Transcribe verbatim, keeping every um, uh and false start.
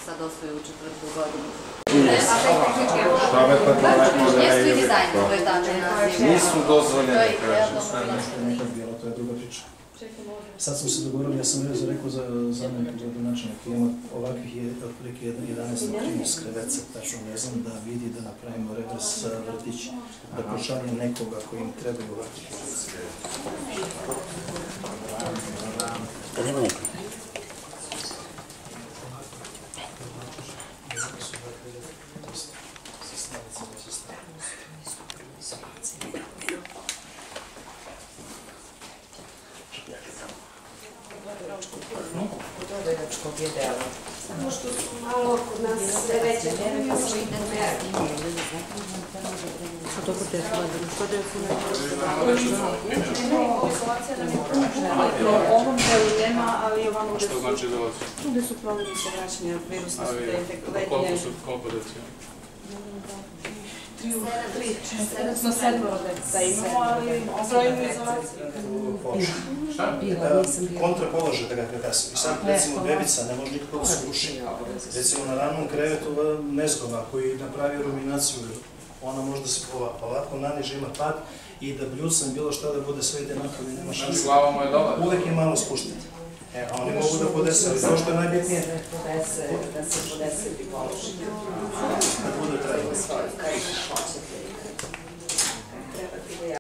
sad osvoju u četvrtu godinu. Mjesto i dizajn, to je tačan naziv. Nisu dozvoljene, kažem. To je nekad bilo, to je druga priča. Sad smo se dogovorili, ja sam rekao za zamjenika gradonačelnika, ima ovakvih je otprilike jedanaest trinaest kreveca, tačno ne znam, da vidi da napravimo revers vrtić, da pošaljem nekoga koji im trebaju ovakvih kreveca. Da nema neko. Dodajačkog je delo. Samo što su malo kod nas sve veće firme, još i ne meri. Što to kod te hladano? Što da je Izolacija nam je puno. U ovom delu nema, ali ovamo gde su... Što znači izolacija? Gde su problemi sa vraćanjem virusne su letnje. Koliko su kompetencije? Odnosno sedmoro da imamo, ali brojimo izolaciju. Šta? Kontrapoložaj da ga krevesu. I sad, recimo, bebica ne može nikako da se uši. Recimo, na ranom krevetu nezgoda koji napravi ruminaciju, ona može da se povapa. Ovako naniže ima pad i da bljucam bilo šta da bude sve jednako, da nema šanse. Glava mu je dobar. Uvek je malo spuštiti. E, a oni mogu da podese, ali to što je najbitnije. Da se podese i položi. Da bude trajno. Kaj hoćete.